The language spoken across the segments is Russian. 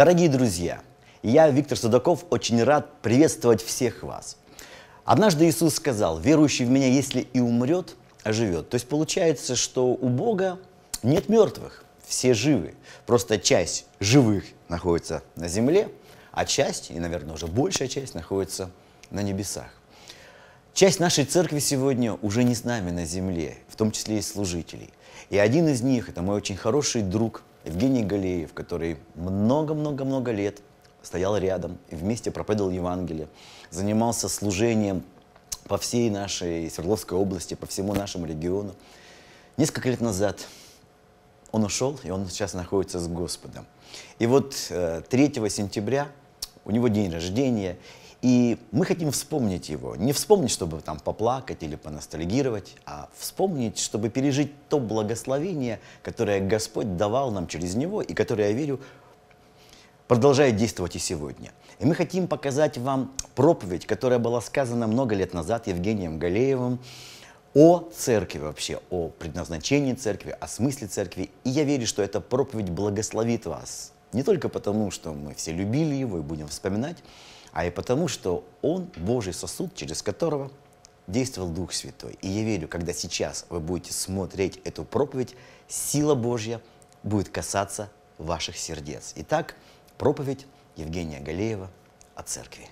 Дорогие друзья, я, Виктор Судаков, очень рад приветствовать всех вас. Однажды Иисус сказал: верующий в Меня, если и умрет, оживет. То есть получается, что у Бога нет мертвых, все живы. Просто часть живых находится на земле, а часть, и, наверное, уже большая часть, находится на небесах. Часть нашей церкви сегодня уже не с нами на земле, в том числе и служителей. И один из них – это мой очень хороший друг Евгений Галеев, который много-много-много лет стоял рядом и вместе проповедовал Евангелие, занимался служением по всей нашей Свердловской области, по всему нашему региону. Несколько лет назад он ушел, и он сейчас находится с Господом. И вот 3 сентября у него день рождения, и мы хотим вспомнить его. Не вспомнить, чтобы там поплакать или поностальгировать, а вспомнить, чтобы пережить то благословение, которое Господь давал нам через него, и которое, я верю, продолжает действовать и сегодня. И мы хотим показать вам проповедь, которая была сказана много лет назад Евгением Галеевым о церкви вообще, о предназначении церкви, о смысле церкви. И я верю, что эта проповедь благословит вас. Не только потому, что мы все любили его и будем вспоминать, а и потому, что он Божий сосуд, через которого действовал Дух Святой. И я верю, когда сейчас вы будете смотреть эту проповедь, сила Божья будет касаться ваших сердец. Итак, проповедь Евгения Галеева о церкви.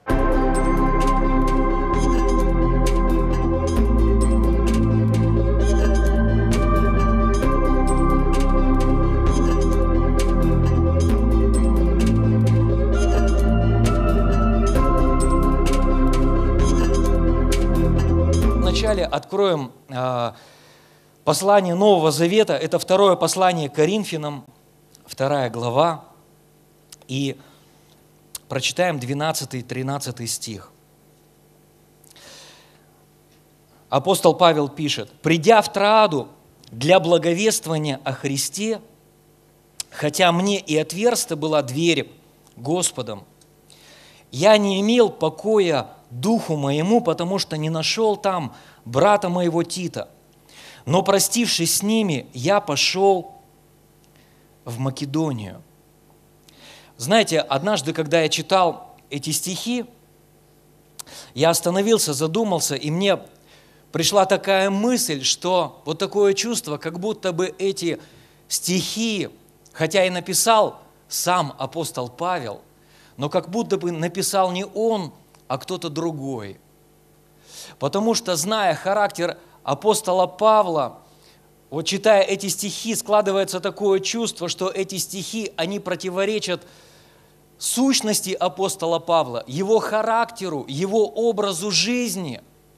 Вначале откроем послание Нового Завета. Это второе послание к Коринфянам, 2 глава. И прочитаем 12-13 стих. Апостол Павел пишет: «Придя в Троаду для благовествования о Христе, хотя мне и отверста была дверь Господом, я не имел покоя духу моему, потому что не нашел там брата моего Тита. Но, простившись с ними, я пошел в Македонию». Знаете, однажды, когда я читал эти стихи, я остановился, задумался, и мне пришла такая мысль, что вот такое чувство, как будто бы эти стихи, хотя и написал сам апостол Павел, но как будто бы написал не он, а кто-то другой. Потому что, зная характер апостола Павла, вот читая эти стихи, складывается такое чувство, что эти стихи, они противоречат сущности апостола Павла, его характеру, его образу жизни.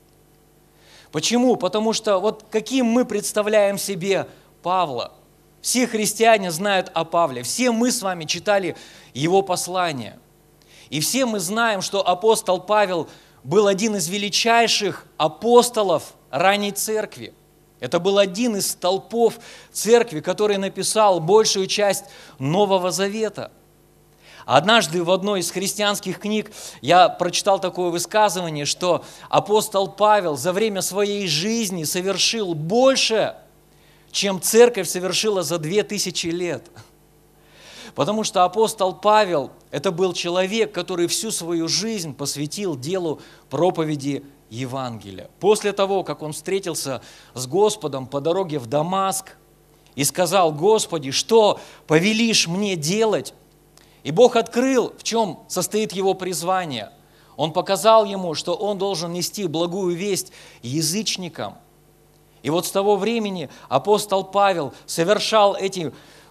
Почему? Потому что вот каким мы представляем себе Павла? Все христиане знают о Павле, все мы с вами читали его послания. И все мы знаем, что апостол Павел был один из величайших апостолов ранней церкви. Это был один из столпов церкви, который написал большую часть Нового Завета. Однажды в одной из христианских книг я прочитал такое высказывание, что апостол Павел за время своей жизни совершил больше, чем церковь совершила за 2000 лет. Потому что апостол Павел – это был человек, который всю свою жизнь посвятил делу проповеди Евангелия. После того, как он встретился с Господом по дороге в Дамаск и сказал: «Господи, что повелишь мне делать?» И Бог открыл, в чем состоит его призвание. Он показал ему, что он должен нести благую весть язычникам. И вот с того времени апостол Павел совершал эти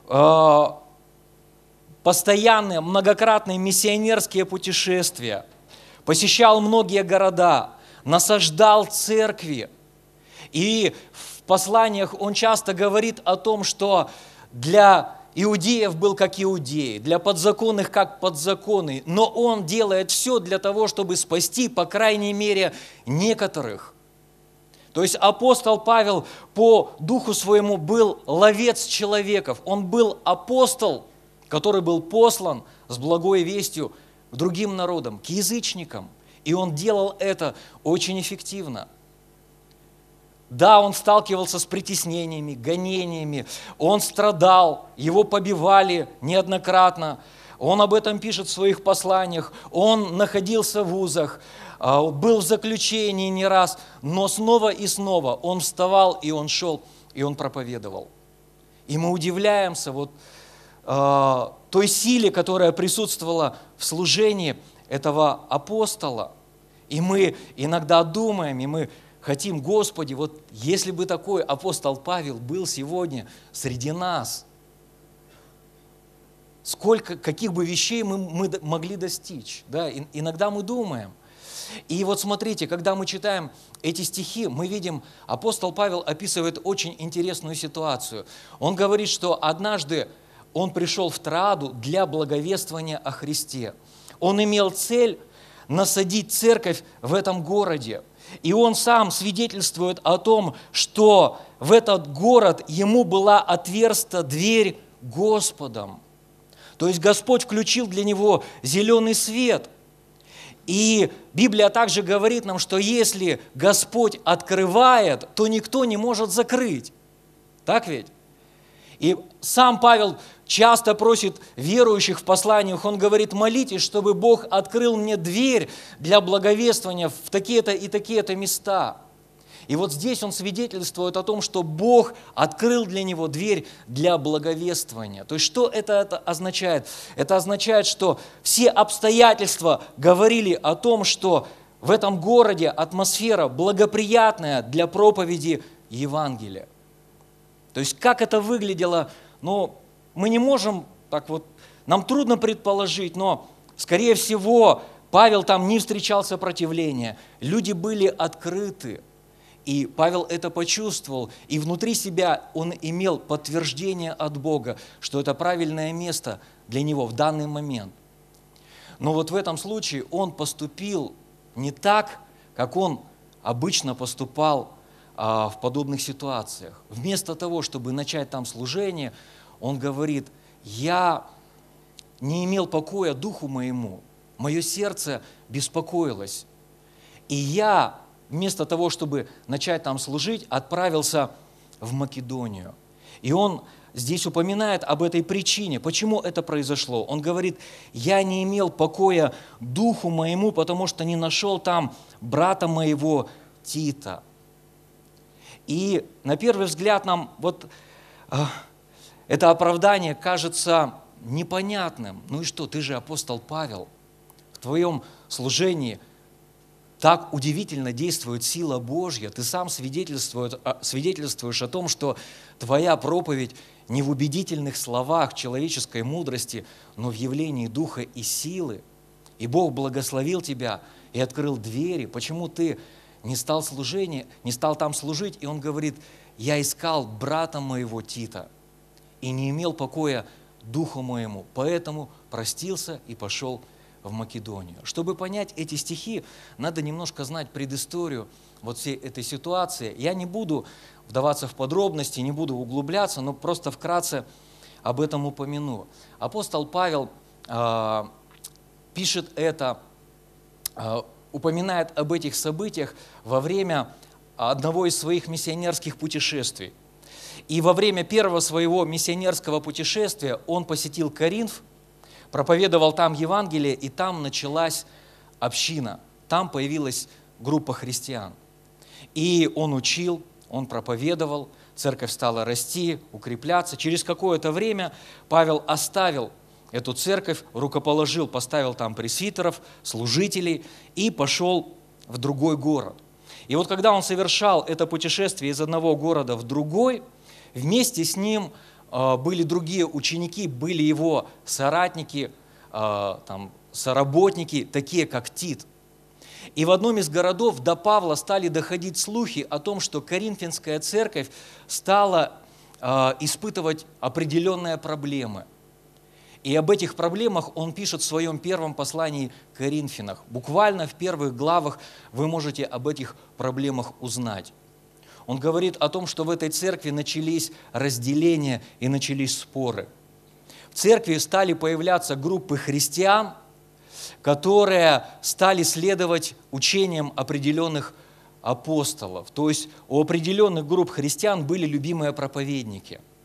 постоянные, многократные миссионерские путешествия, посещал многие города, насаждал церкви. И в посланиях он часто говорит о том, что для иудеев был как иудеи, для подзаконных как подзаконный, но он делает все для того, чтобы спасти, по крайней мере, некоторых. То есть апостол Павел по духу своему был ловец человеков, он был апостол, который был послан с благой вестью к другим народам, к язычникам. И он делал это очень эффективно. Да, он сталкивался с притеснениями, гонениями, он страдал, его побивали неоднократно, Он об этом пишет в своих посланиях, он находился в вузах, был в заключении не раз, но снова и снова он вставал, и он шел, и он проповедовал. И мы удивляемся той силе, которая присутствовала в служении этого апостола. И мы иногда думаем, и мы хотим, Господи, вот если бы такой апостол Павел был сегодня среди нас, каких бы вещей мы могли достичь. Да? Иногда мы думаем. И вот смотрите, когда мы читаем эти стихи, мы видим, апостол Павел описывает очень интересную ситуацию. Он говорит, что однажды он пришел в Троаду для благовествования о Христе. Он имел цель насадить церковь в этом городе. И он сам свидетельствует о том, что в этот город ему была отверста дверь Господом. То есть Господь включил для него зеленый свет. И Библия также говорит нам, что если Господь открывает, то никто не может закрыть. Так ведь? И сам Павел часто просит верующих в посланиях, он говорит: молитесь, чтобы Бог открыл мне дверь для благовествования в такие-то и такие-то места. И вот здесь он свидетельствует о том, что Бог открыл для него дверь для благовествования. То есть что это означает? Это означает, что все обстоятельства говорили о том, что в этом городе атмосфера благоприятная для проповеди Евангелия. То есть как это выглядело, мы не можем так вот, нам трудно предположить, но, скорее всего, Павел там не встречал сопротивления, люди были открыты. И Павел это почувствовал, и внутри себя он имел подтверждение от Бога, что это правильное место для него в данный момент. Но вот в этом случае он поступил не так, как он обычно поступал в подобных ситуациях. Вместо того, чтобы начать там служение, он говорит: я не имел покоя духу моему, мое сердце беспокоилось, и я вместо того, чтобы начать там служить, отправился в Македонию. И он здесь упоминает об этой причине, почему это произошло. Он говорит: я не имел покоя духу моему, потому что не нашел там брата моего Тита. И на первый взгляд нам вот это оправдание кажется непонятным. Ну и что, ты же апостол Павел, в твоем служении так удивительно действует сила Божья, ты сам свидетельствуешь о том, что твоя проповедь не в убедительных словах человеческой мудрости, но в явлении Духа и силы. И Бог благословил тебя и открыл двери. Почему ты не стал там служить? И он говорит: я искал брата моего Тита и не имел покоя духу моему, поэтому простился и пошел в Македонию. Чтобы понять эти стихи, надо немножко знать предысторию вот всей этой ситуации. Я не буду вдаваться в подробности, не буду углубляться, но просто вкратце об этом упомяну. Апостол Павел пишет это, упоминает об этих событиях во время одного из своих миссионерских путешествий. И во время первого своего миссионерского путешествия он посетил Коринф, проповедовал там Евангелие, и там началась община, там появилась группа христиан. И он учил, он проповедовал, церковь стала расти, укрепляться. Через какое-то время Павел оставил эту церковь, рукоположил, поставил там пресвитеров, служителей и пошел в другой город. И вот когда он совершал это путешествие из одного города в другой, вместе с ним были другие ученики, были его соратники, соработники, такие как Тит. И в одном из городов до Павла стали доходить слухи о том, что Коринфянская церковь стала испытывать определенные проблемы. И об этих проблемах он пишет в своем первом послании к Коринфянам. Буквально в первых главах вы можете об этих проблемах узнать. Он говорит о том, что в этой церкви начались разделения и начались споры. В церкви стали появляться группы христиан, которые стали следовать учениям определенных апостолов. То есть у определенных групп христиан были любимые проповедники.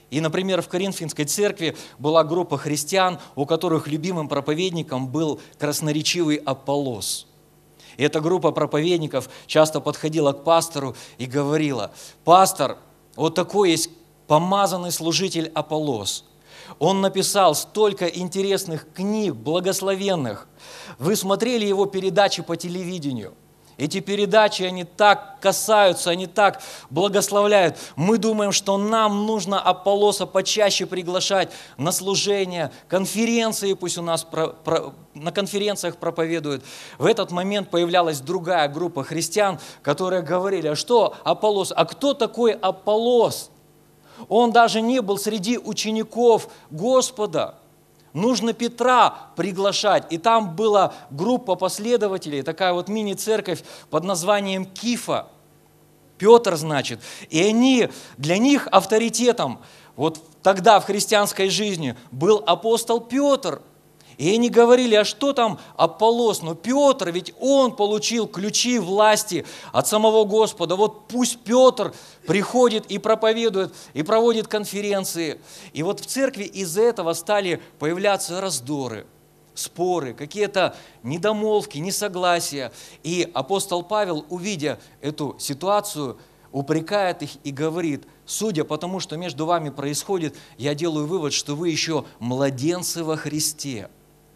И, например, в Коринфянской церкви была группа христиан, у которых любимым проповедником был красноречивый Аполлос. И эта группа проповедников часто подходила к пастору и говорила: «Пастор, вот такой есть помазанный служитель Аполлос. Он написал столько интересных книг, благословенных. Вы смотрели его передачи по телевидению? Эти передачи, они так касаются, они так благословляют. Мы думаем, что нам нужно Аполлоса почаще приглашать на служения, конференции, пусть у нас на конференциях проповедуют». В этот момент появлялась другая группа христиан, которые говорили: «А что Аполлос? А кто такой Аполлос? Он даже не был среди учеников Господа. Нужно Петра приглашать». И там была группа последователей, такая вот мини-церковь под названием Кифа. Петр, значит. И для них авторитетом вот тогда в христианской жизни был апостол Петр. И они говорили: «А что там Аполлос? Но Петр, ведь он получил ключи власти от самого Господа. Вот пусть Петр приходит и проповедует, и проводит конференции». И вот в церкви из-за этого стали появляться раздоры, споры, какие-то недомолвки, несогласия. И апостол Павел, увидя эту ситуацию, упрекает их и говорит: «Судя по тому, что между вами происходит, я делаю вывод, что вы еще младенцы во Христе.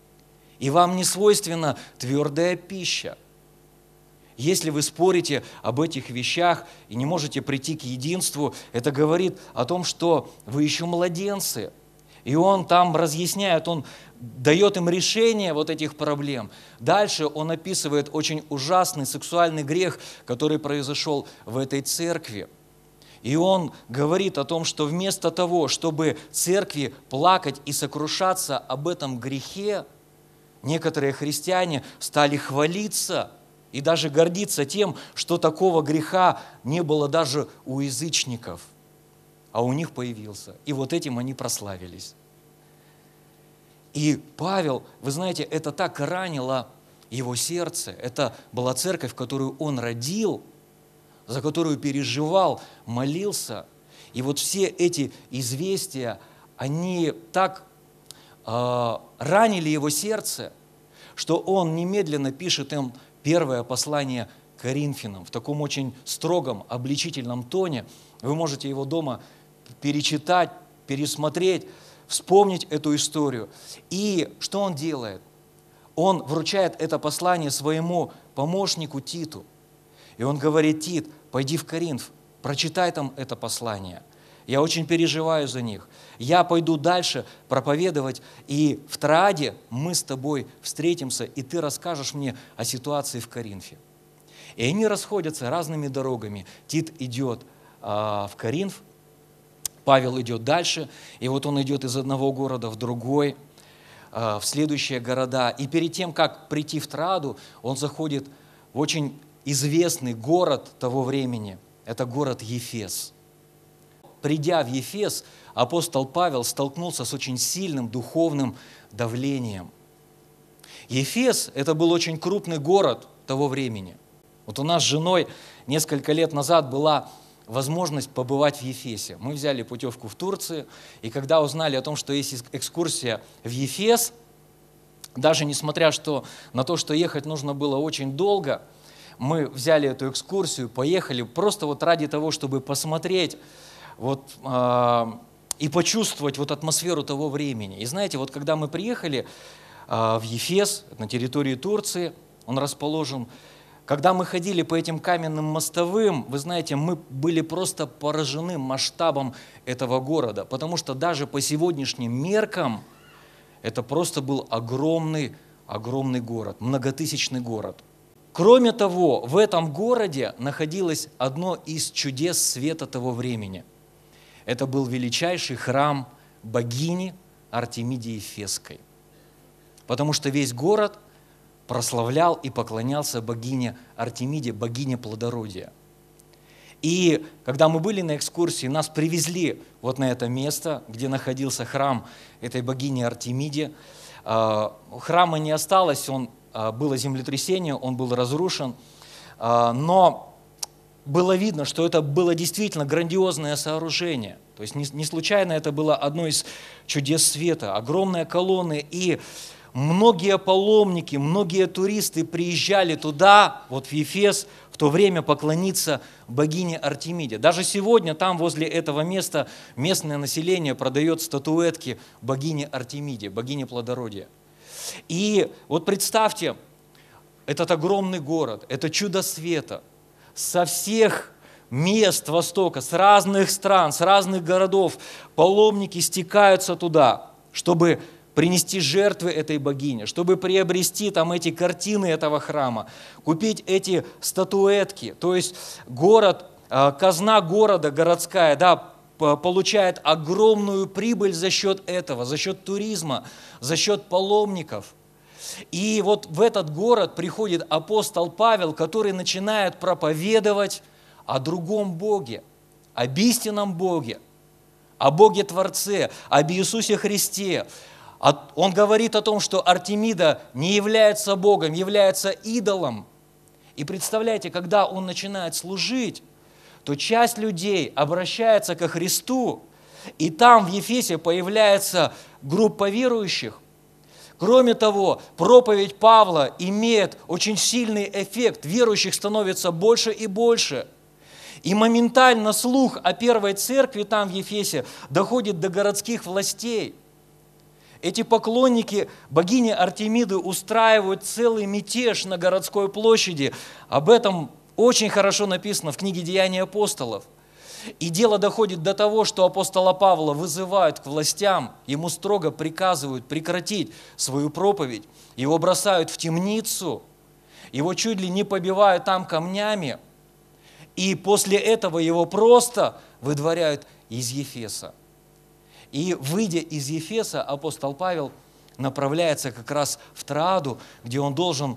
И вам не свойственна твердая пища. Если вы спорите об этих вещах и не можете прийти к единству, это говорит о том, что вы еще младенцы». И он там разъясняет, он дает им решение вот этих проблем. Дальше он описывает очень ужасный сексуальный грех, который произошел в этой церкви. И он говорит о том, что вместо того, чтобы церкви плакать и сокрушаться об этом грехе, некоторые христиане стали хвалиться и даже гордиться тем, что такого греха не было даже у язычников, а у них появился. И вот этим они прославились. И Павел, вы знаете, это так ранило его сердце. Это была церковь, которую он родил, за которую переживал, молился. И вот все эти известия, они так ранили его сердце, что он немедленно пишет им первое послание к Коринфянам в таком очень строгом, обличительном тоне. Вы можете его дома перечитать, пересмотреть, вспомнить эту историю. И что он делает? Он вручает это послание своему помощнику Титу. И он говорит: «Тит, пойди в Коринф, прочитай там это послание. Я очень переживаю за них. Я пойду дальше проповедовать, и в Троаде мы с тобой встретимся, и ты расскажешь мне о ситуации в Коринфе». И они расходятся разными дорогами. Тит идет в Коринф, Павел идет дальше, и вот он идет из одного города в другой, в следующие города. И перед тем, как прийти в Троаду, он заходит в очень известный город того времени. Это город Ефес. Придя в Ефес, апостол Павел столкнулся с очень сильным духовным давлением. Ефес – это был очень крупный город того времени. Вот у нас с женой несколько лет назад была возможность побывать в Ефесе. Мы взяли путевку в Турцию, и когда узнали о том, что есть экскурсия в Ефес, даже несмотря на то, что ехать нужно было очень долго, мы взяли эту экскурсию, поехали просто вот ради того, чтобы посмотреть и почувствовать вот атмосферу того времени. И знаете, вот когда мы приехали в Ефес, на территории Турции, он расположен, когда мы ходили по этим каменным мостовым, вы знаете, мы были просто поражены масштабом этого города, потому что даже по сегодняшним меркам это просто был огромный город, многотысячный город. Кроме того, в этом городе находилось одно из чудес света того времени. Это был величайший храм богини Артемиде Ефесской. Потому что весь город прославлял и поклонялся богине Артемиде, богине плодородия. И когда мы были на экскурсии, нас привезли вот на это место, где находился храм этой богини Артемиде. Храма не осталось, было землетрясение, он был разрушен. Но было видно, что это было действительно грандиозное сооружение. То есть не случайно это было одно из чудес света. Огромные колонны, и многие паломники, многие туристы приезжали туда, вот в Ефес, в то время поклониться богине Артемиде. Даже сегодня там, возле этого места, местное население продает статуэтки богине Артемиде, богине плодородия. И вот представьте, этот огромный город, это чудо света, со всех мест Востока, с разных стран, с разных городов паломники стекаются туда, чтобы принести жертвы этой богине, чтобы приобрести там эти картины этого храма, купить эти статуэтки. То есть город, казна города городская, да, получает огромную прибыль за счет этого, за счет туризма, за счет паломников. И вот в этот город приходит апостол Павел, который начинает проповедовать о другом Боге, об истинном Боге, о Боге-творце, об Иисусе Христе. Он говорит о том, что Артемида не является Богом, является идолом. И представляете, когда он начинает служить, то часть людей обращается ко Христу, и там в Ефесе появляется группа верующих. Кроме того, проповедь Павла имеет очень сильный эффект, верующих становится больше и больше. И моментально слух о первой церкви там в Ефесе доходит до городских властей. Эти поклонники богини Артемиды устраивают целый мятеж на городской площади. Об этом очень хорошо написано в книге «Деяния апостолов». И дело доходит до того, что апостола Павла вызывают к властям, ему строго приказывают прекратить свою проповедь, его бросают в темницу, его чуть ли не побивают там камнями, и после этого его просто выдворяют из Ефеса. И, выйдя из Ефеса, апостол Павел направляется как раз в Троаду, где он должен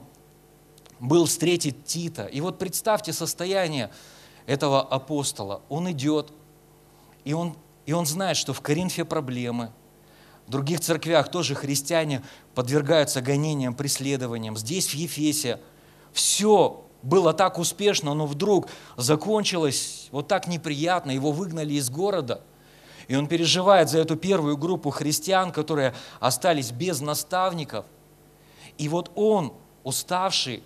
был встретить Тита. И вот представьте состояние этого апостола. Он идет, и он знает, что в Коринфе проблемы. В других церквях тоже христиане подвергаются гонениям, преследованиям. Здесь, в Ефесе, все было так успешно, но вдруг закончилось вот так неприятно. Его выгнали из города. И он переживает за эту первую группу христиан, которые остались без наставников. И вот он, уставший,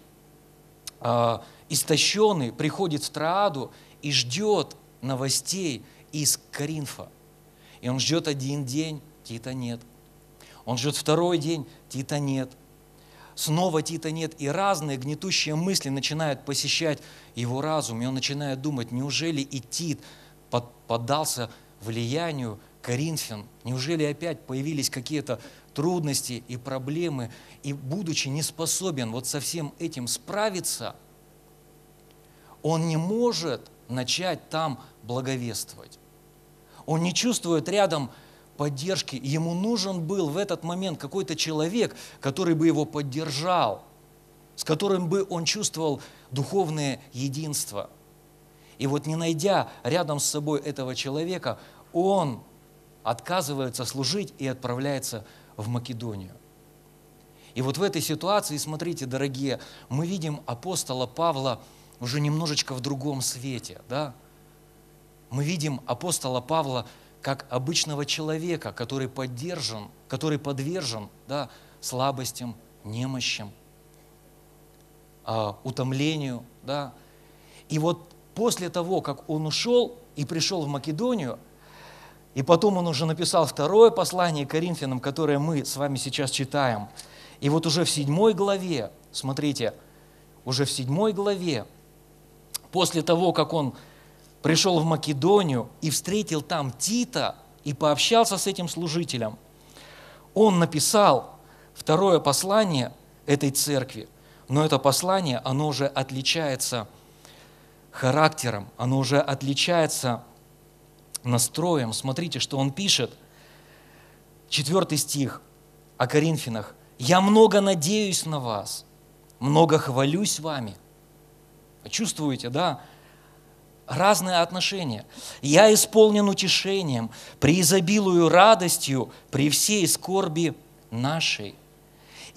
истощенный, приходит в Троаду и ждет новостей из Коринфа. И он ждет один день, Тита нет. Он ждет второй день, Тита нет. Снова Тита нет. И разные гнетущие мысли начинают посещать его разум. И он начинает думать, неужели и Тит поддался влиянию коринфян? Неужели опять появились какие-то трудности и проблемы? И будучи не способен вот со всем этим справиться, он не может начать там благовествовать. Он не чувствует рядом поддержки. Ему нужен был в этот момент какой-то человек, который бы его поддержал, с которым бы он чувствовал духовное единство. И вот не найдя рядом с собой этого человека, он отказывается служить и отправляется в Македонию. И вот в этой ситуации, смотрите, дорогие, мы видим апостола Павла уже немножечко в другом свете. Да? Мы видим апостола Павла как обычного человека, который подвержен да, слабостям, немощам, утомлению. Да? И вот после того, как он ушел и пришел в Македонию, и потом он уже написал второе послание Коринфянам, которое мы с вами сейчас читаем. И вот уже в 7 главе, смотрите, уже в 7 главе, после того, как он пришел в Македонию и встретил там Тита и пообщался с этим служителем, он написал второе послание этой церкви. Но это послание, оно уже отличается характером, оно уже отличается настроем. Смотрите, что он пишет. 4 стих о Коринфянах. «Я много надеюсь на вас, много хвалюсь вами». Чувствуете, да? Разные отношения. «Я исполнен утешением, преизобилую радостью при всей скорби нашей.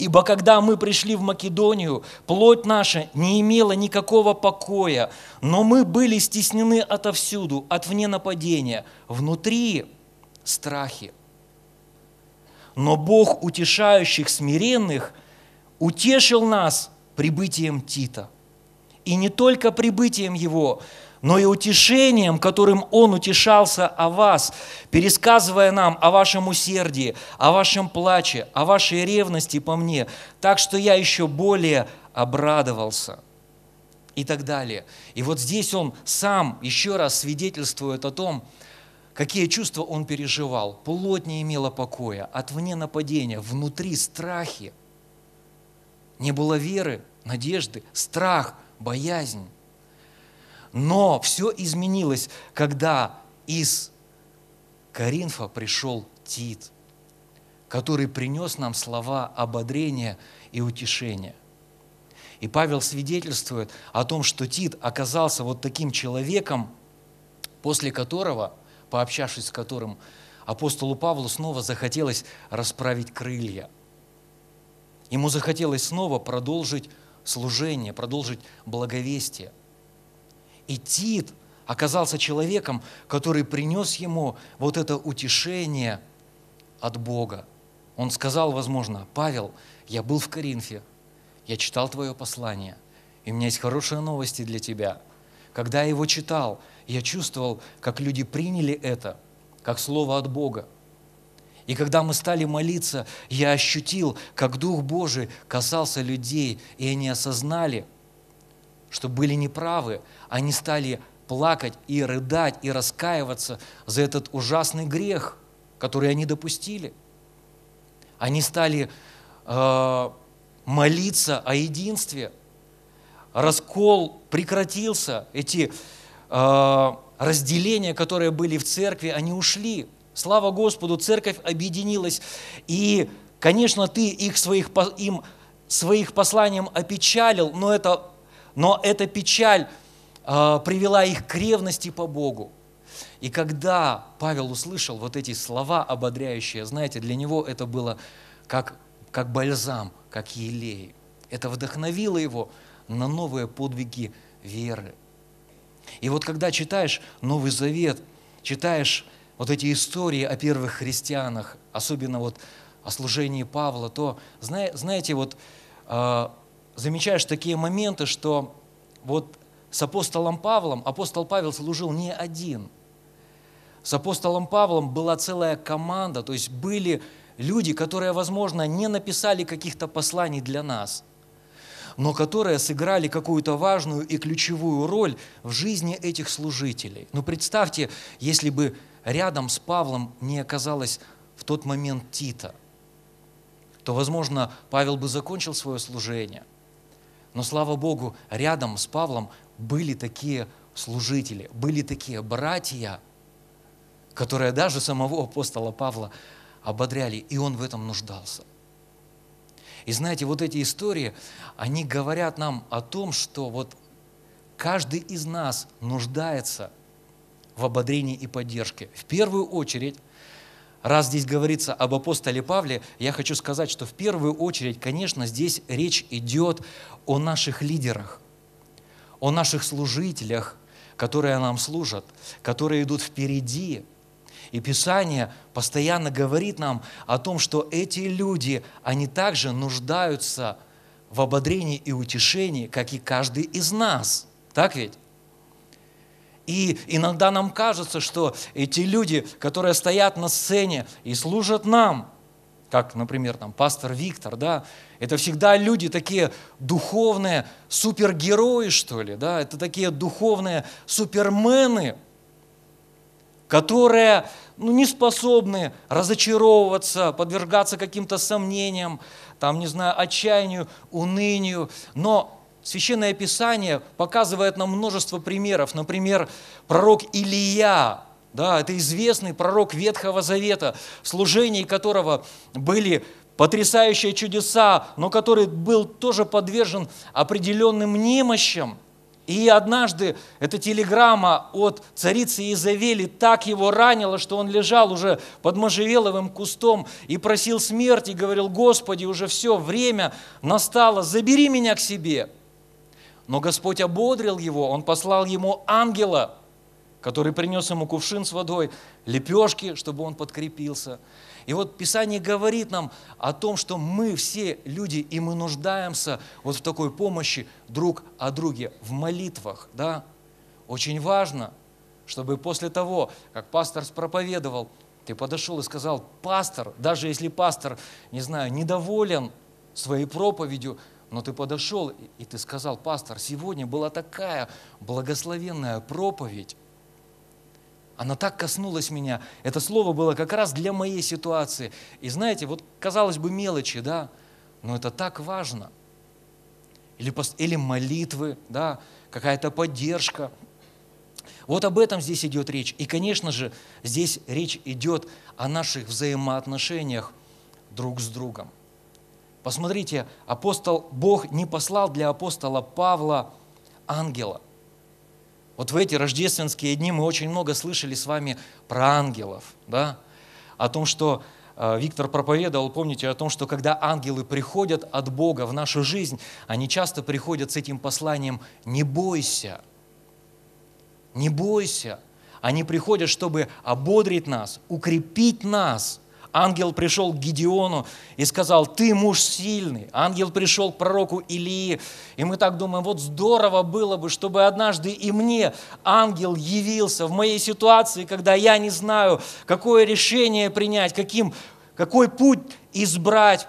Ибо когда мы пришли в Македонию, плоть наша не имела никакого покоя, но мы были стеснены отовсюду, отвне нападения, внутри страхи. Но Бог, утешающих смиренных, утешил нас прибытием Тита. И не только прибытием его, но и утешением, которым он утешался о вас, пересказывая нам о вашем усердии, о вашем плаче, о вашей ревности по мне, так что я еще более обрадовался. И так далее. И вот здесь он сам еще раз свидетельствует о том, какие чувства он переживал. Плоть не имела покоя, отвне нападения, внутри страхи. Не было веры, надежды, страх, боязнь. Но все изменилось, когда из Коринфа пришел Тит, который принес нам слова ободрения и утешения. И Павел свидетельствует о том, что Тит оказался вот таким человеком, после которого, пообщавшись с которым, апостолу Павлу снова захотелось расправить крылья. Ему захотелось снова продолжить служение, продолжить благовестие. И Тит оказался человеком, который принес ему вот это утешение от Бога. Он сказал, возможно: «Павел, я был в Коринфе, я читал твое послание, и у меня есть хорошие новости для тебя». Когда я его читал, я чувствовал, как люди приняли это, как слово от Бога. И когда мы стали молиться, я ощутил, как Дух Божий касался людей, и они осознали, что были неправы, они стали плакать и рыдать, и раскаиваться за этот ужасный грех, который они допустили. Они стали молиться о единстве. Раскол прекратился, эти разделения, которые были в церкви, они ушли. Слава Господу, церковь объединилась. И, конечно, ты им своих посланием опечалил, но эта печаль привела их к ревности по Богу. И когда Павел услышал вот эти слова ободряющие, знаете, для него это было как бальзам, как елей. Это вдохновило его на новые подвиги веры. И вот когда читаешь Новый Завет, читаешь вот эти истории о первых христианах, особенно вот о служении Павла, то, знаете, вот замечаешь такие моменты, что вот с апостолом Павлом, апостол Павел служил не один. С апостолом Павлом была целая команда, то есть были люди, которые, возможно, не написали каких-то посланий для нас, но которые сыграли какую-то важную и ключевую роль в жизни этих служителей. Ну, представьте, если бы рядом с Павлом не оказалось в тот момент Тита, то, возможно, Павел бы закончил свое служение. Но, слава Богу, рядом с Павлом были такие служители, были такие братья, которые даже самого апостола Павла ободряли, и он в этом нуждался. И знаете, вот эти истории, они говорят нам о том, что вот каждый из нас нуждается в ободрении и поддержке. В первую очередь, раз здесь говорится об апостоле Павле, я хочу сказать, что в первую очередь, конечно, здесь речь идет о наших лидерах, о наших служителях, которые нам служат, которые идут впереди. И Писание постоянно говорит нам о том, что эти люди, они также нуждаются в ободрении и утешении, как и каждый из нас. Так ведь? И иногда нам кажется, что эти люди, которые стоят на сцене и служат нам, как, например, там, пастор Виктор, да, это всегда люди такие духовные супергерои, что ли, да, это такие духовные супермены, которые не способны разочаровываться, подвергаться каким-то сомнениям, там, не знаю, отчаянию, унынию. Но Священное Писание показывает нам множество примеров. Например, пророк Илия, да, это известный пророк Ветхого Завета, в служении которого были потрясающие чудеса, но который был тоже подвержен определенным немощам. И однажды эта телеграмма от царицы Иезавели так его ранила, что он лежал уже под можжевеловым кустом и просил смерти, и говорил: Господи, уже все, время настало, забери меня к себе. Но Господь ободрил его, Он послал ему ангела, который принес ему кувшин с водой, лепешки, чтобы он подкрепился. И вот Писание говорит нам о том, что мы все люди, и мы нуждаемся вот в такой помощи друг о друге, в молитвах. Да? Очень важно, чтобы после того, как пастор проповедовал, ты подошел и сказал: пастор, даже если пастор, не знаю, недоволен своей проповедью, но ты подошел и ты сказал: пастор, сегодня была такая благословенная проповедь, она так коснулась меня. Это слово было как раз для моей ситуации. И знаете, вот казалось бы мелочи, да, но это так важно. Или молитвы, да, какая-то поддержка. Вот об этом здесь идет речь. И, конечно же, здесь речь идет о наших взаимоотношениях друг с другом. Посмотрите, Бог не послал для апостола Павла ангела. Вот в эти рождественские дни мы очень много слышали с вами про ангелов, да? О том, что Виктор проповедовал, помните, о том, что когда ангелы приходят от Бога в нашу жизнь, они часто приходят с этим посланием: не бойся, не бойся. Они приходят, чтобы ободрить нас, укрепить нас. Ангел пришел к Гедеону и сказал: ты муж сильный. Ангел пришел к пророку Илии, и мы так думаем: вот здорово было бы, чтобы однажды и мне ангел явился в моей ситуации, когда я не знаю, какое решение принять, какой путь избрать.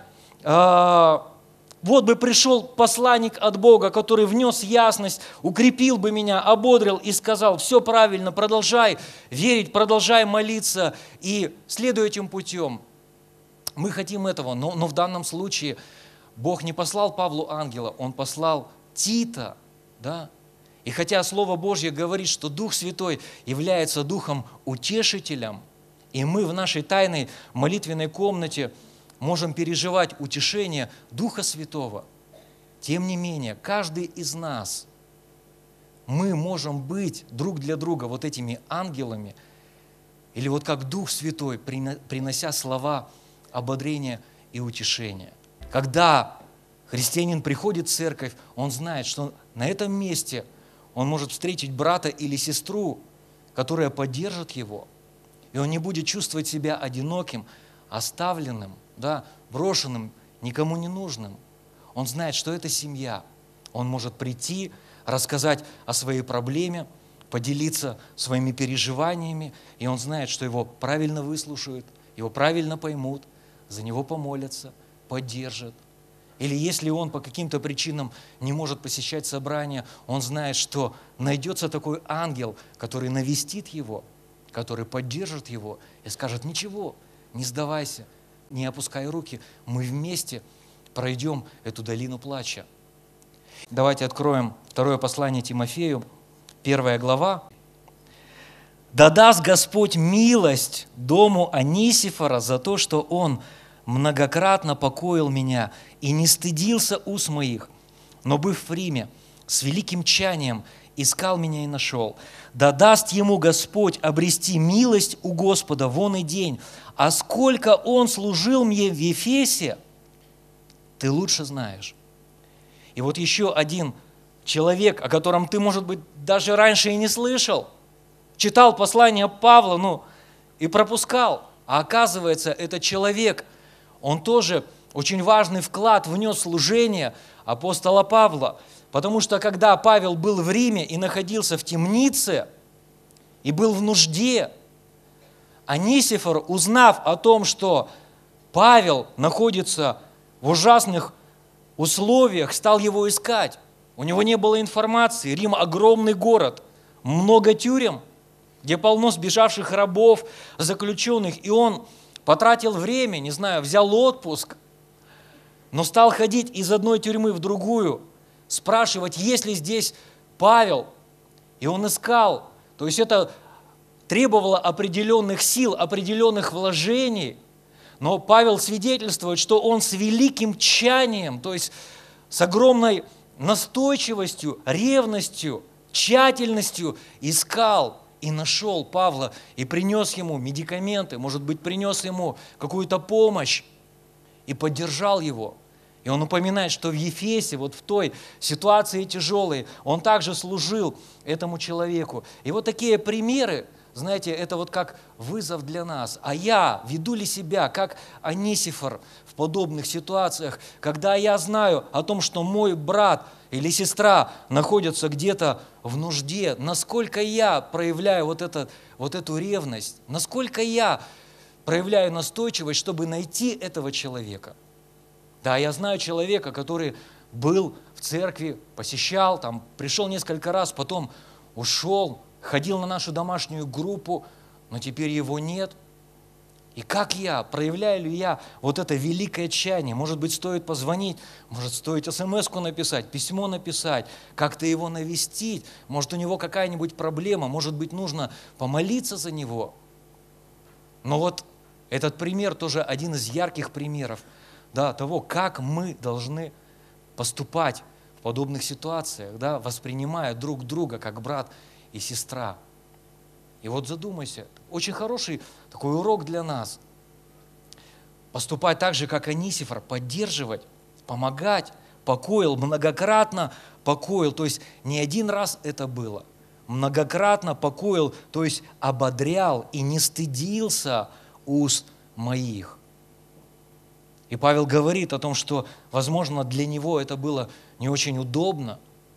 Вот бы пришел посланник от Бога, который внес ясность, укрепил бы меня, ободрил и сказал: все правильно, продолжай верить, продолжай молиться и следуй этим путем. Мы хотим этого, но в данном случае Бог не послал Павлу ангела, Он послал Тита. Да? И хотя Слово Божье говорит, что Дух Святой является Духом Утешителем, и мы в нашей тайной молитвенной комнате можем переживать утешение Духа Святого, тем не менее, каждый из нас, мы можем быть друг для друга вот этими ангелами, или вот как Дух Святой, принося слова ободрения и утешения. Когда христианин приходит в церковь, он знает, что на этом месте он может встретить брата или сестру, которая поддержит его, и он не будет чувствовать себя одиноким, оставленным, да, брошенным, никому не нужным. Он знает, что это семья. Он может прийти, рассказать о своей проблеме, поделиться своими переживаниями, и он знает, что его правильно выслушают, его правильно поймут, за него помолятся, поддержат. Или если он по каким-то причинам не может посещать собрания, он знает, что найдется такой ангел, который навестит его, который поддержит его и скажет: ничего, не сдавайся, не опускай руки, мы вместе пройдем эту долину плача. Давайте откроем второе послание Тимофею, 1 глава. «Да даст Господь милость дому Онисифора за то, что он многократно покоил меня и не стыдился уст моих, но, быв в Риме, с великим чаянием искал меня и нашел. Да даст ему Господь обрести милость у Господа вон и день, а сколько он служил мне в Ефесе, ты лучше знаешь». И вот еще один человек, о котором ты, может быть, даже раньше и не слышал, читал послание Павла, и пропускал. А оказывается, этот человек, он тоже очень важный вклад внес в служение апостола Павла. Потому что когда Павел был в Риме и находился в темнице, и был в нужде, Онисифор, узнав о том, что Павел находится в ужасных условиях, стал его искать. У него не было информации. Рим – огромный город, много тюрем, где полно сбежавших рабов, заключенных. И он потратил время, взял отпуск, но стал ходить из одной тюрьмы в другую, спрашивать, есть ли здесь Павел. И он искал. То есть это требовало определенных сил, определенных вложений. Но Павел свидетельствует, что он с великим чаянием, то есть с огромной настойчивостью, ревностью, тщательностью искал и нашел Павла, и принес ему медикаменты, может быть, принес ему какую-то помощь, и поддержал его. И он упоминает, что в Ефесе, вот в той ситуации тяжелой, он также служил этому человеку. И вот такие примеры, знаете, это вот как вызов для нас. А я веду ли себя как Онисифор в подобных ситуациях, когда я знаю о том, что мой брат или сестра находятся где-то в нужде, насколько я проявляю вот эту ревность, насколько я проявляю настойчивость, чтобы найти этого человека. Да, я знаю человека, который был в церкви, посещал, там, пришел несколько раз, потом ушел, ходил на нашу домашнюю группу, но теперь его нет. И как я, проявляю ли я вот это великое чаяние? Может быть, стоит позвонить, может, стоит смс-ку написать, письмо написать, как-то его навестить, может, у него какая-нибудь проблема, может быть, нужно помолиться за него. Но вот этот пример тоже один из ярких примеров, да, того, как мы должны поступать в подобных ситуациях, да, воспринимая друг друга как брат и сестра. И вот задумайся, очень хороший такой урок для нас. Поступать так же, как Онисифор, поддерживать, помогать, покоил, многократно покоил, то есть не один раз это было, многократно покоил, то есть ободрял и не стыдился уст моих. И Павел говорит о том, что, возможно, для него это было не очень удобно.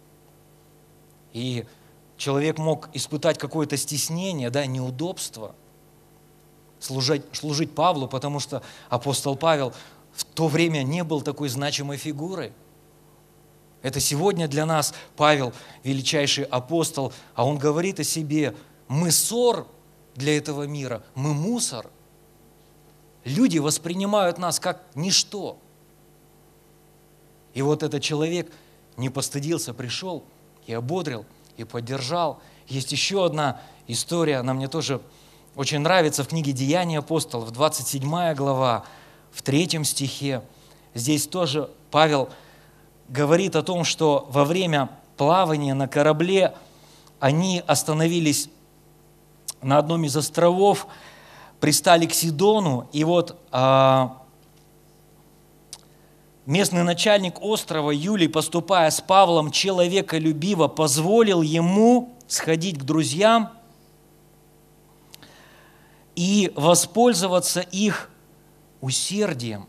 И человек мог испытать какое-то стеснение, да, неудобство, служить Павлу, потому что апостол Павел в то время не был такой значимой фигурой. Это сегодня для нас Павел, величайший апостол, а он говорит о себе: мы ссор для этого мира, мы мусор. Люди воспринимают нас как ничто. И вот этот человек не постыдился, пришел и ободрил, и поддержал. Есть еще одна история, она мне тоже очень нравится, в книге «Деяния апостолов», 27 глава, в 3 стихе. Здесь тоже Павел говорит о том, что во время плавания на корабле они остановились на одном из островов, пристали к Сидону, и вот местный начальник острова Юлий, поступая с Павлом человеколюбиво, позволил ему сходить к друзьям и воспользоваться их усердием.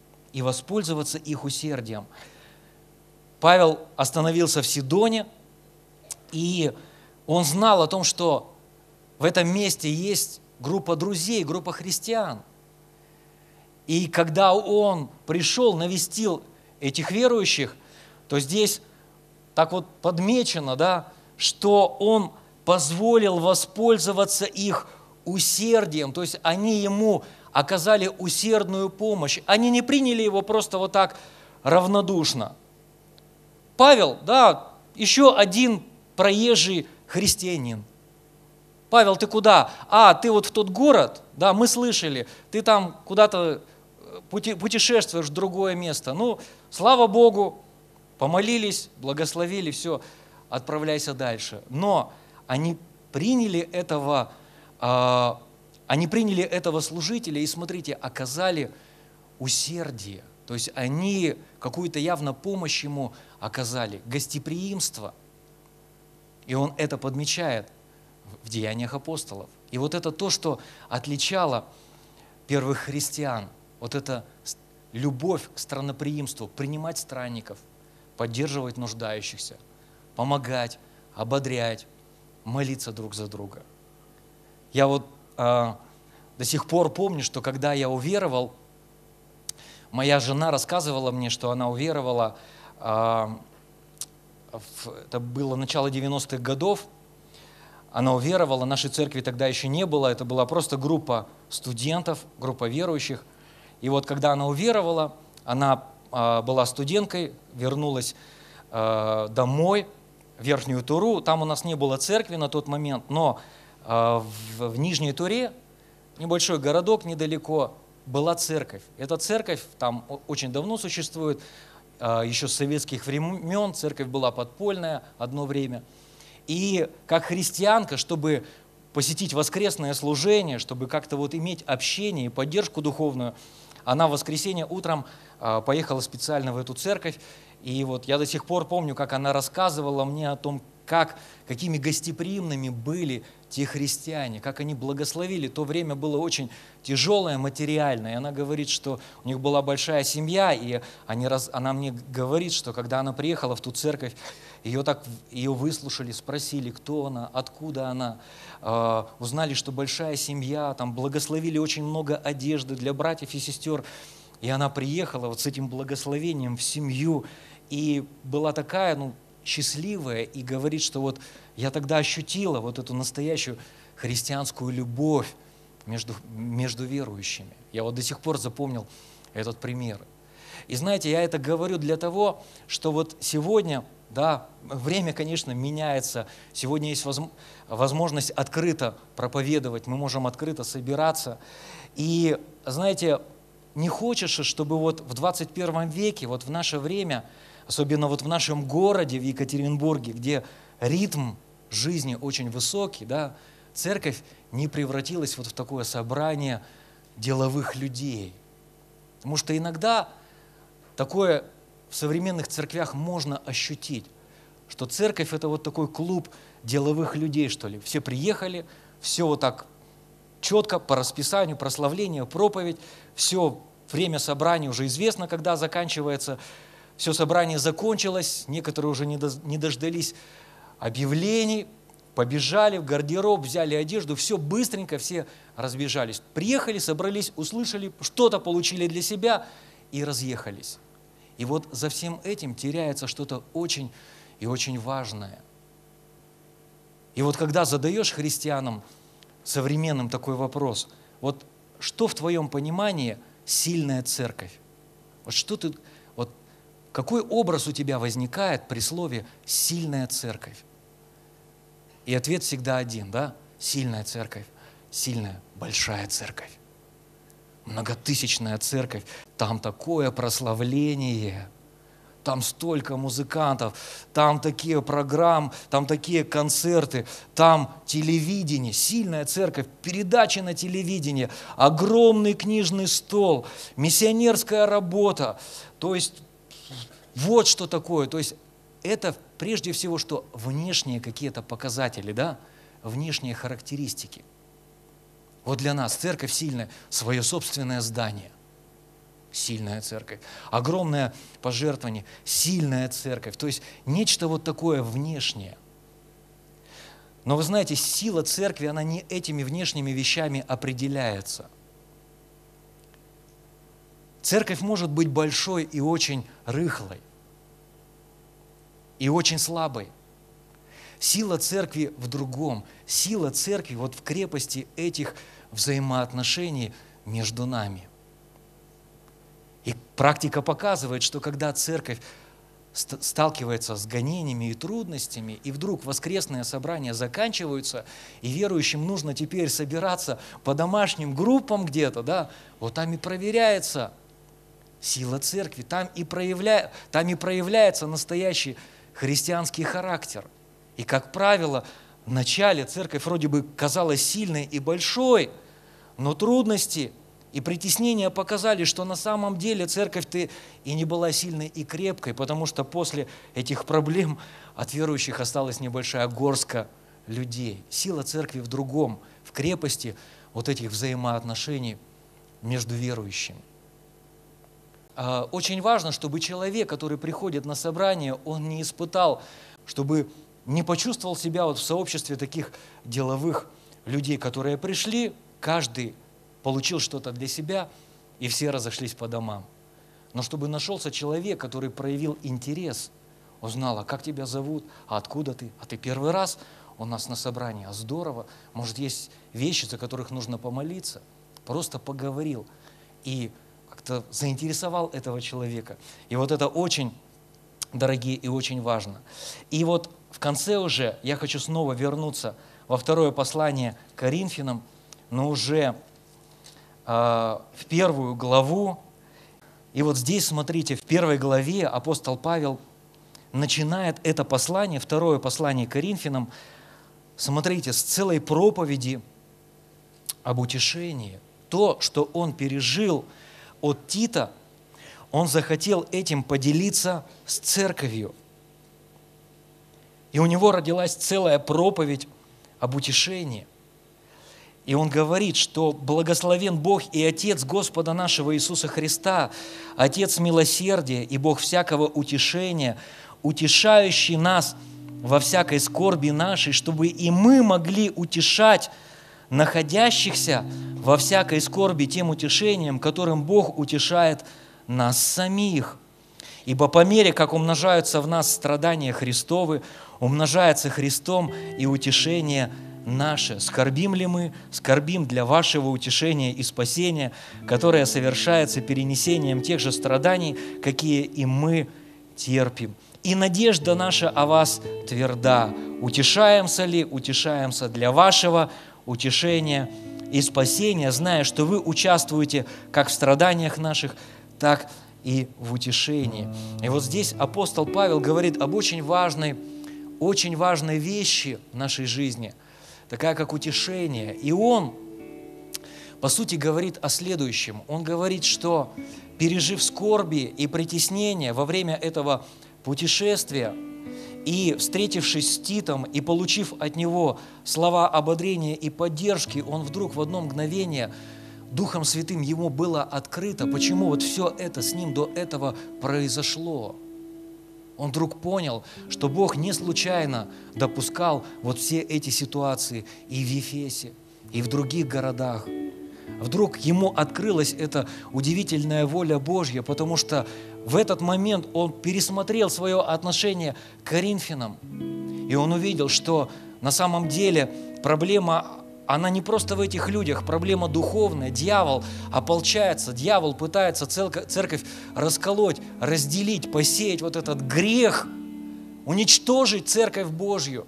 Павел остановился в Сидоне, и он знал о том, что в этом месте есть группа друзей, группа христиан. И когда он пришел, навестил этих верующих, то здесь так вот подмечено, да, что он позволил воспользоваться их усердием, то есть они ему оказали усердную помощь. Они не приняли его просто вот так равнодушно. Павел, да, еще один проезжий христианин. Павел, ты куда? Ты вот в тот город, да, мы слышали, ты там куда-то путешествуешь в другое место. Ну, слава Богу, помолились, благословили, все, отправляйся дальше. Но они приняли этого служителя и, смотрите, оказали усердие. То есть они какую-то явно помощь ему оказали, гостеприимство. И он это подмечает в Деяниях апостолов. И вот это то, что отличало первых христиан. Вот это любовь к странноприимству, принимать странников, поддерживать нуждающихся, помогать, ободрять, молиться друг за друга. Я вот до сих пор помню, что когда я уверовал, моя жена рассказывала мне, что она уверовала, это было начало 90-х годов, она уверовала, нашей церкви тогда еще не было, это была просто группа студентов, группа верующих. И вот когда она уверовала, она была студенткой, вернулась домой, в Верхнюю Туру, там у нас не было церкви на тот момент, но в Нижней Туре, небольшой городок недалеко, была церковь. Эта церковь там очень давно существует, еще с советских времен, церковь была подпольная одно время. И как христианка, чтобы посетить воскресное служение, чтобы как-то вот иметь общение и поддержку духовную, она в воскресенье утром поехала специально в эту церковь. И вот я до сих пор помню, как она рассказывала мне о том, какими гостеприимными были те христиане, как они благословили. То время было очень тяжелое материально. И она говорит, что у них была большая семья, и она мне говорит, что когда она приехала в ту церковь, ее выслушали, спросили, кто она, откуда она, узнали, что большая семья, там благословили очень много одежды для братьев и сестер. И она приехала вот с этим благословением в семью, и была такая, счастливая, и говорит, что вот я тогда ощутила вот эту настоящую христианскую любовь между верующими. Я вот до сих пор запомнил этот пример. И знаете, я это говорю для того, что вот сегодня, да, время, конечно, меняется, сегодня есть возможность открыто проповедовать, мы можем открыто собираться. И, знаете, не хочется, чтобы вот в 21 веке, вот в наше время, особенно вот в нашем городе, в Екатеринбурге, где ритм жизни очень высокий, да, церковь не превратилась вот в такое собрание деловых людей. Потому что иногда такое в современных церквях можно ощутить, что церковь – это вот такой клуб деловых людей, что ли. Все приехали, все вот так четко по расписанию, прославление, проповедь, все, время собрания уже известно, когда заканчивается. Все собрание закончилось, некоторые уже не дождались объявлений, побежали в гардероб, взяли одежду, все быстренько, все разбежались. Приехали, собрались, услышали, что-то получили для себя и разъехались. И вот за всем этим теряется что-то очень и очень важное. И вот когда задаешь христианам современным такой вопрос, вот что в твоем понимании сильная церковь? Вот какой образ у тебя возникает при слове «сильная церковь»? И ответ всегда один, да? Сильная церковь, сильная, большая церковь, многотысячная церковь. Там такое прославление, там столько музыкантов, там такие программы, там такие концерты, там телевидение, сильная церковь, передачи на телевидении, огромный книжный стол, миссионерская работа. То есть вот что такое. То есть это прежде всего, что внешние какие-то показатели, да, внешние характеристики. Вот для нас церковь сильная, свое собственное здание. Сильная церковь. Огромное пожертвование. Сильная церковь. То есть нечто вот такое внешнее. Но вы знаете, сила церкви, она не этими внешними вещами определяется. Церковь может быть большой и очень рыхлой, и очень слабой. Сила церкви в другом. Сила церкви вот в крепости этих взаимоотношений между нами. И практика показывает, что когда церковь сталкивается с гонениями и трудностями, и вдруг воскресные собрания заканчиваются, и верующим нужно теперь собираться по домашним группам где-то, да, вот там и проверяется сила церкви, там и проявляется настоящий христианский характер. И, как правило, в начале церковь вроде бы казалась сильной и большой, но трудности и притеснения показали, что на самом деле церковь-то и не была сильной и крепкой, потому что после этих проблем от верующих осталась небольшая горстка людей. Сила церкви в другом, в крепости вот этих взаимоотношений между верующими. Очень важно, чтобы человек, который приходит на собрание, он не испытал, чтобы не почувствовал себя вот в сообществе таких деловых людей, которые пришли, каждый получил что-то для себя, и все разошлись по домам. Но чтобы нашелся человек, который проявил интерес, узнал, а как тебя зовут, а откуда ты, а ты первый раз у нас на собрании, а здорово, может, есть вещи, за которых нужно помолиться, просто поговорил и как-то заинтересовал этого человека. И вот это очень, дорогие, и очень важно. И вот в конце уже я хочу снова вернуться во второе послание к Коринфянам, но уже в 1 главу. И вот здесь, смотрите, в 1 главе апостол Павел начинает это послание, второе послание к Коринфянам, смотрите, с целой проповеди об утешении. То, что он пережил от Тита, он захотел этим поделиться с церковью. И у него родилась целая проповедь об утешении. И он говорит, что благословен Бог и Отец Господа нашего Иисуса Христа, Отец милосердия и Бог всякого утешения, утешающий нас во всякой скорби нашей, чтобы и мы могли утешать находящихся во всякой скорби тем утешением, которым Бог утешает нас самих. Ибо по мере, как умножаются в нас страдания Христовы, умножается Христом и утешение наше. Скорбим ли мы? Скорбим для вашего утешения и спасения, которое совершается перенесением тех же страданий, какие и мы терпим. И надежда наша о вас тверда. Утешаемся ли? Утешаемся для вашего утешения и спасения, зная, что вы участвуете как в страданиях наших, так и в утешении. И вот здесь апостол Павел говорит об очень важной вещи в нашей жизни, такая как утешение. И он, по сути, говорит о следующем. Он говорит, что, пережив скорби и притеснения во время этого путешествия и встретившись с Титом и получив от него слова ободрения и поддержки, он вдруг в одно мгновение Духом Святым ему было открыто, почему вот все это с ним до этого произошло. Он вдруг понял, что Бог не случайно допускал вот все эти ситуации и в Ефесе, и в других городах. Вдруг ему открылась эта удивительная воля Божья, потому что в этот момент он пересмотрел свое отношение к Коринфянам, и он увидел, что на самом деле проблема, она не просто в этих людях, проблема духовная. Дьявол ополчается, дьявол пытается церковь расколоть, разделить, посеять вот этот грех, уничтожить церковь Божью.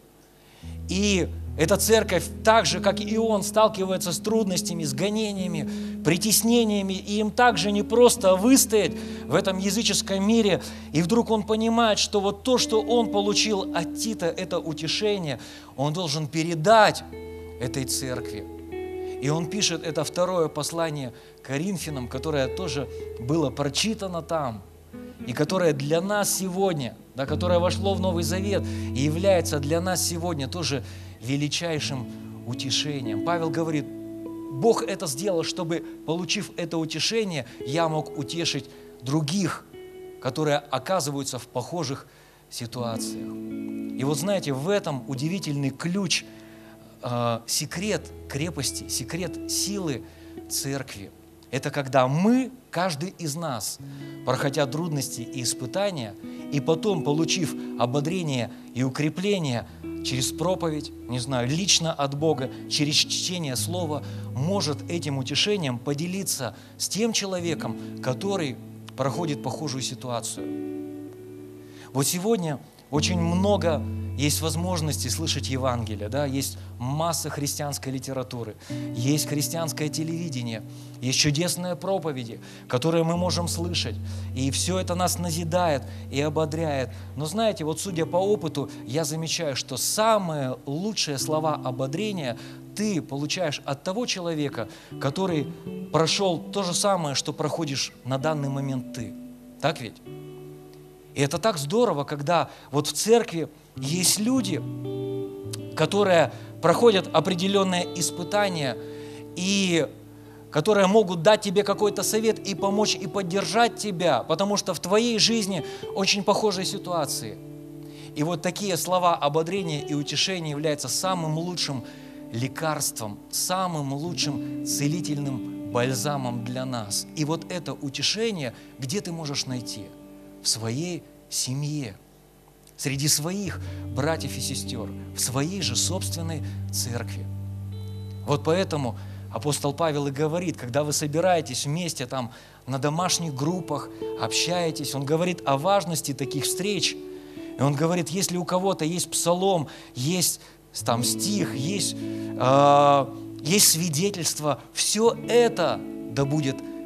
И эта церковь, так же, как и он, сталкивается с трудностями, с гонениями, притеснениями, и им также не просто выстоять в этом языческом мире. И вдруг он понимает, что вот то, что он получил от Тита, это утешение, он должен передать этой церкви. И он пишет это второе послание Коринфянам, которое тоже было прочитано там, и которое для нас сегодня, да, которое вошло в Новый Завет и является для нас сегодня тоже величайшим утешением. Павел говорит, Бог это сделал, чтобы, получив это утешение, я мог утешить других, которые оказываются в похожих ситуациях. И вот знаете, в этом удивительный ключ, секрет крепости, секрет силы церкви. Это когда мы, каждый из нас, проходя трудности и испытания, и потом, получив ободрение и укрепление через проповедь, не знаю, лично от Бога, через чтение Слова, может этим утешением поделиться с тем человеком, который проходит похожую ситуацию. Вот сегодня очень много есть возможности слышать Евангелие, да? Есть масса христианской литературы, есть христианское телевидение, есть чудесные проповеди, которые мы можем слышать, и все это нас назидает и ободряет. Но знаете, вот судя по опыту, я замечаю, что самые лучшие слова ободрения ты получаешь от того человека, который прошел то же самое, что проходишь на данный момент ты. Так ведь? И это так здорово, когда вот в церкви есть люди, которые проходят определенные испытания и которые могут дать тебе какой-то совет и помочь, и поддержать тебя, потому что в твоей жизни очень похожие ситуации. И вот такие слова ободрения и утешения являются самым лучшим лекарством, самым лучшим целительным бальзамом для нас. И вот это утешение, где ты можешь найти? В своей семье, среди своих братьев и сестер, в своей же собственной церкви. Вот поэтому апостол Павел и говорит, когда вы собираетесь вместе там на домашних группах, общаетесь, он говорит о важности таких встреч. И он говорит, если у кого-то есть псалом, есть там стих, есть свидетельство, все это да будет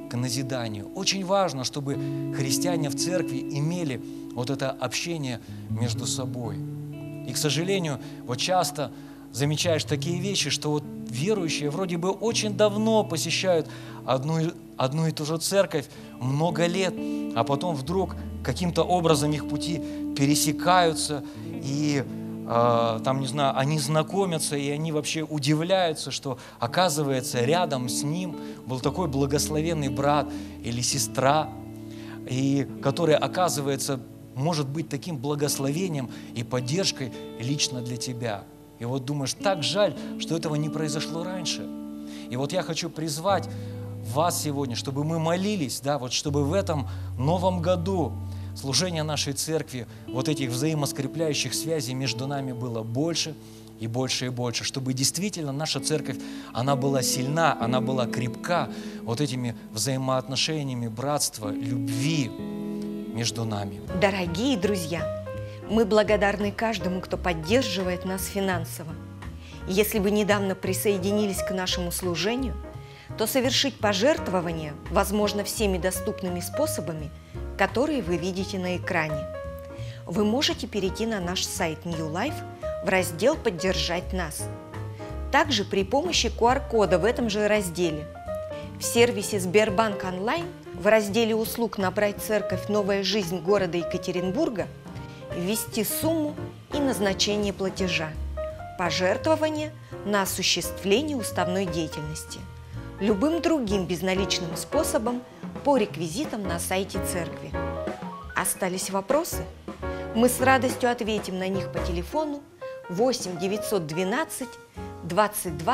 к назиданию. Очень важно, чтобы христиане в церкви имели вот это общение между собой. И, к сожалению, вот часто замечаешь такие вещи, что вот верующие вроде бы очень давно посещают одну и ту же церковь, много лет, а потом вдруг каким-то образом их пути пересекаются, и там, не знаю, они знакомятся, и они вообще удивляются, что, оказывается, рядом с ним был такой благословенный брат или сестра, и который, оказывается, может быть таким благословением и поддержкой лично для тебя. И вот думаешь, так жаль, что этого не произошло раньше. И вот я хочу призвать вас сегодня, чтобы мы молились, да, вот чтобы в этом новом году служение нашей церкви, вот этих взаимоскрепляющих связей между нами было больше и больше и больше, чтобы действительно наша церковь, она была сильна, она была крепка вот этими взаимоотношениями братства, любви между нами. Дорогие друзья, мы благодарны каждому, кто поддерживает нас финансово. Если вы недавно присоединились к нашему служению, то совершить пожертвование возможно всеми доступными способами, которые вы видите на экране. Вы можете перейти на наш сайт New Life в раздел «Поддержать нас». Также при помощи QR-кода в этом же разделе. В сервисе Сбербанк онлайн в разделе услуг «Набрать церковь. Новая жизнь города Екатеринбурга» ввести сумму и назначение платежа. Пожертвование на осуществление уставной деятельности. Любым другим безналичным способом по реквизитам на сайте церкви. Остались вопросы? Мы с радостью ответим на них по телефону 8 912 22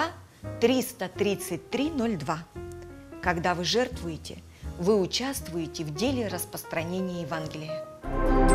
333 02. Когда вы жертвуете, вы участвуете в деле распространения Евангелия.